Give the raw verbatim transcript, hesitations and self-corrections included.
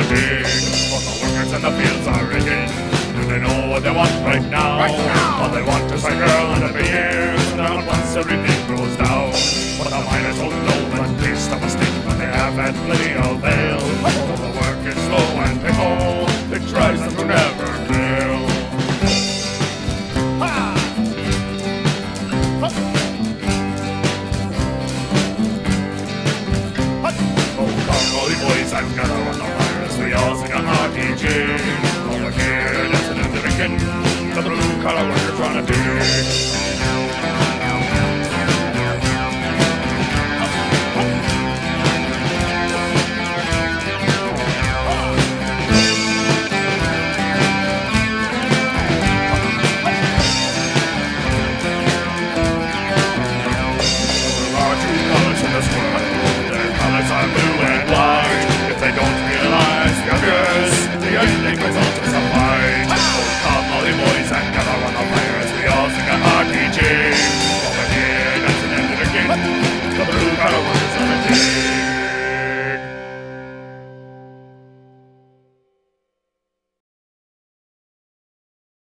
dig. But the workers in the fields are rigging, and they know what they want right now. Right now. All they want is a girl and a beer, and then at once everything goes down. But the miners don't know that taste of a stick, but they have had plenty of ale. Though the work is slow and pickle, it tries them to never fail. Ha! Boys, I'm gonna run the fires. We all sing a hearty jig. Over here, dancing and drinking, the blue collar workers wanna dig.